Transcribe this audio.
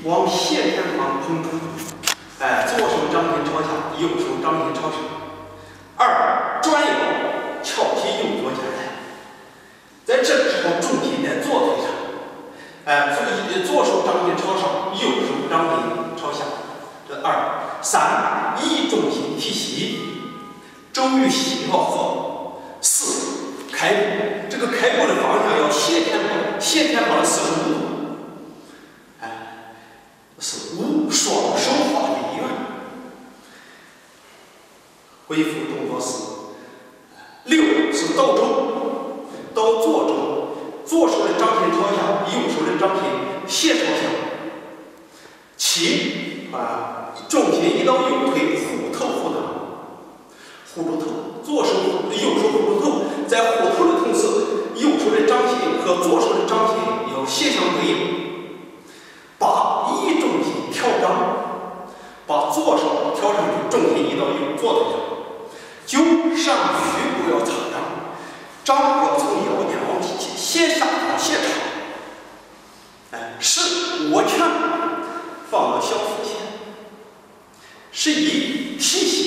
往斜前方捧出，左手掌心朝下，右手掌心朝上。2转腰翘起右左肩来，在这个时候重心在左腿上，左手掌心朝上，右手掌心朝下。这2、3以重心提膝，肘与膝要合。4开步，这个开步的方向要斜前方的45度。5双手画一圆。恢复动作4。6是倒肘，倒左肘，左手的掌心朝下，右手的掌心斜朝下。7重心移到右腿，护头护裆，护住头，右手护住头，在护头的同时，右手的掌心和左手的掌心要斜相对应。8以重心调掌，把左手调上去，重心移到左腿上。9上虚步要擦掌，要从腰间往斜上方斜插。10握拳放到小腹前。11提膝